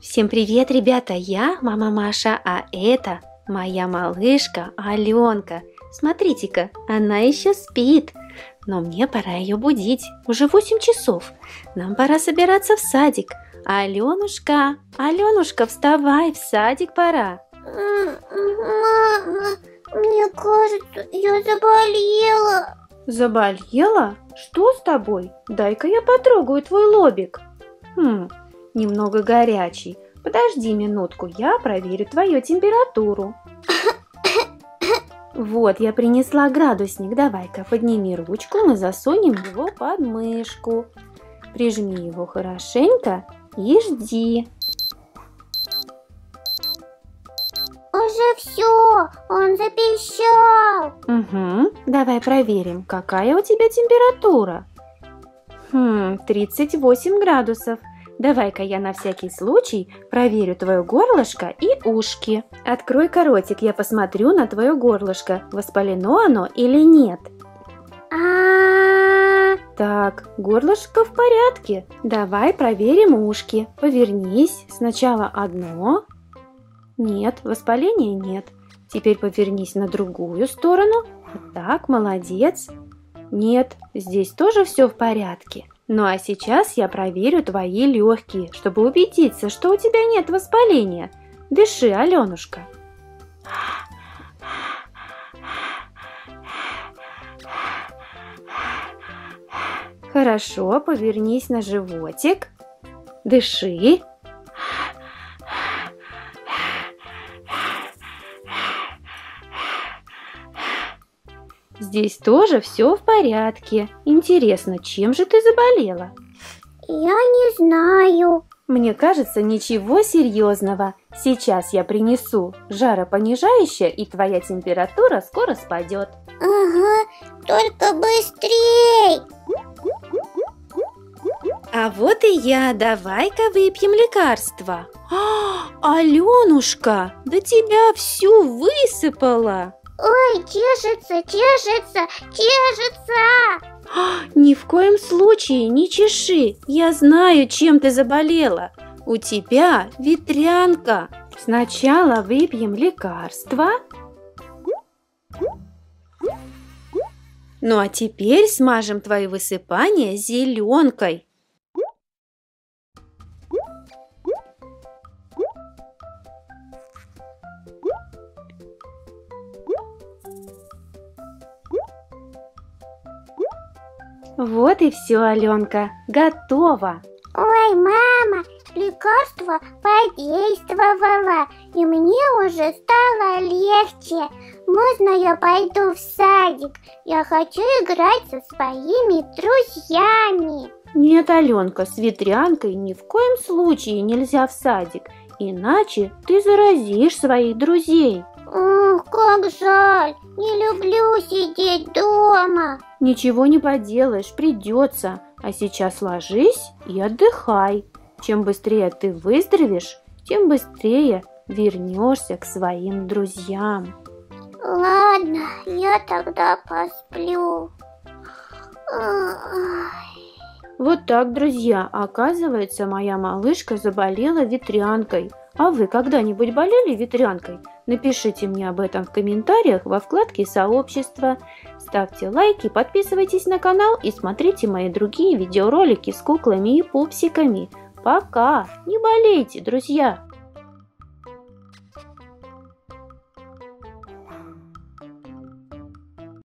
Всем привет, ребята! Я мама Маша, а это моя малышка Аленка. Смотрите-ка, она еще спит, но мне пора ее будить. Уже 8 часов. Нам пора собираться в садик. Аленушка, вставай, в садик пора. Мама, мне кажется, я заболела. Заболела? Что с тобой? Дай-ка я потрогаю твой лобик. Немного горячий. Подожди минутку, я проверю твою температуру. Вот, я принесла градусник. Давай-ка подними ручку, мы засунем его под мышку. Прижми его хорошенько и жди. Уже все, он запищал. Угу, давай проверим, какая у тебя температура. 38 градусов. Давай-ка я на всякий случай проверю твое горлышко и ушки. Открой-ка ротик, я посмотрю на твое горлышко, воспалено оно или нет. Так, горлышко в порядке. Давай проверим ушки. Повернись. Сначала одно. Нет, воспаления нет. Теперь повернись на другую сторону. Вот так, молодец. Нет, здесь тоже все в порядке. Ну а сейчас я проверю твои легкие, чтобы убедиться, что у тебя нет воспаления. Дыши, Аленушка. Хорошо, повернись на животик. Дыши. Здесь тоже все в порядке. Интересно, чем же ты заболела? Я не знаю. Мне кажется, ничего серьезного. Сейчас я принесу жаропонижающее, и твоя температура скоро спадет. Ага, только быстрей. А вот и я. Давай-ка выпьем лекарство. Аленушка, да тебя всю высыпало. Ой, чешется. Ни в коем случае не чеши. Я знаю, чем ты заболела. У тебя ветрянка. Сначала выпьем лекарство. Ну а теперь смажем твои высыпания зеленкой. Вот и все, Аленка, готово. Ой, мама, лекарство подействовало, и мне уже стало легче. Можно я пойду в садик? Я хочу играть со своими друзьями. Нет, Аленка, с ветрянкой ни в коем случае нельзя в садик, иначе ты заразишь своих друзей. Как жаль, не люблю сидеть дома. Ничего не поделаешь, придется. А сейчас ложись и отдыхай. Чем быстрее ты выздоровеешь, тем быстрее вернешься к своим друзьям. Ладно, я тогда посплю. Вот так, друзья, оказывается, моя малышка заболела ветрянкой. А вы когда-нибудь болели ветрянкой? Напишите мне об этом в комментариях во вкладке «Сообщество». Ставьте лайки, подписывайтесь на канал и смотрите мои другие видеоролики с куклами и пупсиками. Пока! Не болейте, друзья!